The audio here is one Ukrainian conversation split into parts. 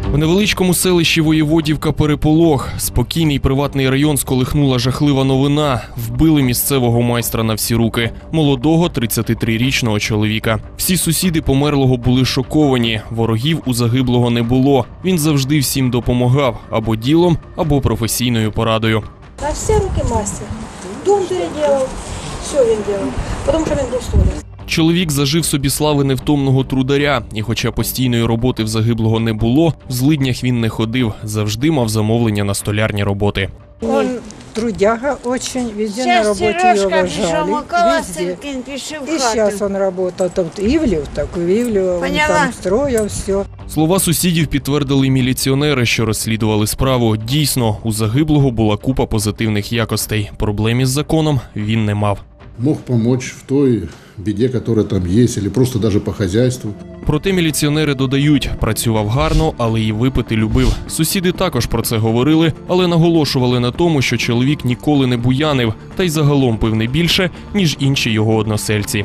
В невеличкому селищі Воєводівка переполох. Спокійний приватний район сколихнула жахлива новина. Вбили місцевого майстра на всі руки. Молодого 33-річного чоловіка. Всі сусіди померлого були шоковані. Ворогів у загиблого не було. Він завжди всім допомагав. Або ділом, або професійною порадою. На всі руки мастер. Дом переделав, все він робив. Тому що він був столяр. Чоловік зажив собі слави невтомного трударя. І хоча постійної роботи в загиблого не було, в злиднях він не ходив. Завжди мав замовлення на столярні роботи. Он трудяга очень, везде на работе ее уважали. Везде. И сейчас он работал, там Ивлев, он там строил все. Слова сусідів підтвердили міліціонери, що розслідували справу. Дійсно, у загиблого була купа позитивних якостей. Проблем із законом він не мав. Мог помочь в той біді, яка там є, або просто навіть по хазяйству. Проте міліціонери додають, працював гарно, але і випити любив. Сусіди також про це говорили, але наголошували на тому, що чоловік ніколи не буянив, та й загалом пив не більше, ніж інші його односельці.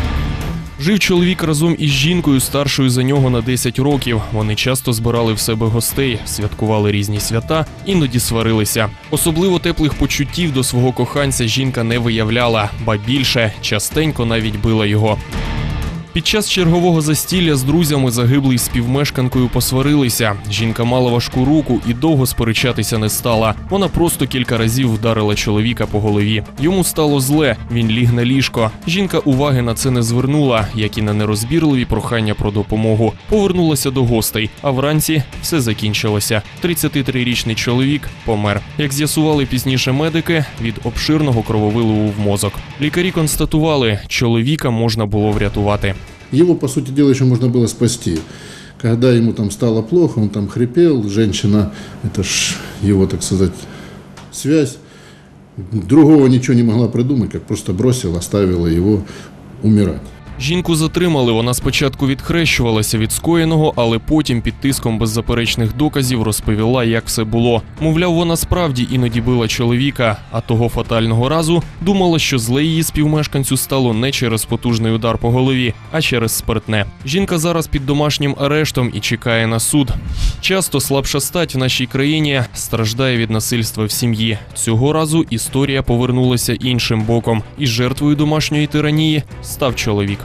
Жив чоловік разом із жінкою, старшою за нього на 10 років. Вони часто збирали в себе гостей, святкували різні свята, іноді сварилися. Особливо теплих почуттів до свого коханця жінка не виявляла, ба більше, частенько навіть била його. Під час чергового застілля з друзями загиблий з співмешканкою посварилися. Жінка мала важку руку і довго сперечатися не стала. Вона просто кілька разів вдарила чоловіка по голові. Йому стало зле, він ліг на ліжко. Жінка уваги на це не звернула, як і на нерозбірливі прохання про допомогу. Повернулася до гостей, а вранці все закінчилося. 33-річний чоловік помер. Як з'ясували пізніше медики, від обширного крововиливу в мозок. Лікарі констатували, чоловіка можна було врятувати. Его, по сути дела, еще можно было спасти. Когда ему там стало плохо, он там хрипел, женщина, это ж его, так сказать, связь, другого ничего не могла придумать, как просто бросила, оставила его умирать. Жінку затримали, вона спочатку відхрещувалася від скоєного, але потім під тиском беззаперечних доказів розповіла, як все було. Мовляв, вона справді іноді била чоловіка, а того фатального разу думала, що зле її співмешканцю стало не через потужний удар по голові, а через спиртне. Жінка зараз під домашнім арештом і чекає на суд. Часто слабша стать в нашій країні страждає від насильства в сім'ї. Цього разу історія повернулася іншим боком, і жертвою домашньої тиранії став чоловік.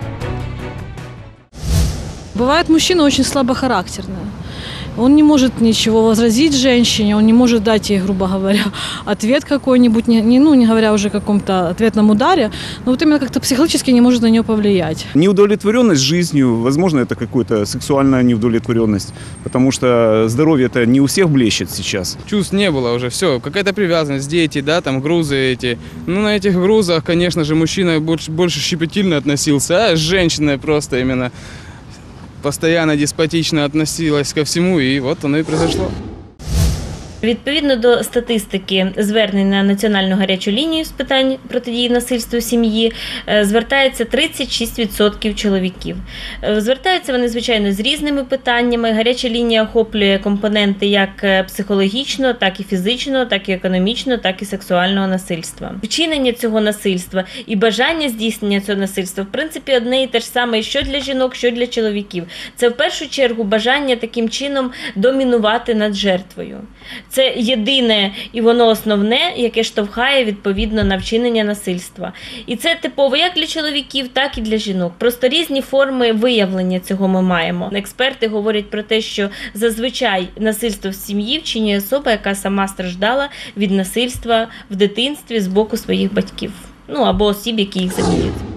Бывает, мужчина очень слабохарактерный. Он не может ничего возразить женщине, он не может дать ей, грубо говоря, ответ какой-нибудь, не говоря уже о каком-то ответном ударе, но вот именно как-то психологически не может на нее повлиять. Неудовлетворенность жизнью, возможно, это какая-то сексуальная неудовлетворенность, потому что здоровье-то не у всех блещет сейчас. Чувств не было уже, все, какая-то привязанность, дети, да, там грузы эти. Ну, на этих грузах, конечно же, мужчина больше щепетильно относился, а женщина просто именно постоянно деспотично относилась ко всему, и вот оно и произошло. Відповідно до статистики звернень на Національну гарячу лінію з питань протидії насильству в сім'ї звертається 36% чоловіків. Звертаються вони, звичайно, з різними питаннями. Гаряча лінія охоплює компоненти як психологічного, так і фізичного, так і економічного, так і сексуального насильства. Вчинення цього насильства і бажання здійснення цього насильства, в принципі, одне і те ж саме, що для жінок, що для чоловіків. Це в першу чергу бажання таким чином домінувати над жертвою. Це єдине і воно основне, яке штовхає відповідно на вчинення насильства. І це типово як для чоловіків, так і для жінок. Просто різні форми виявлення цього ми маємо. Експерти говорять про те, що зазвичай насильство в сім'ї вчиняє особа, яка сама страждала від насильства в дитинстві з боку своїх батьків. Або осіб, які їх замінюють.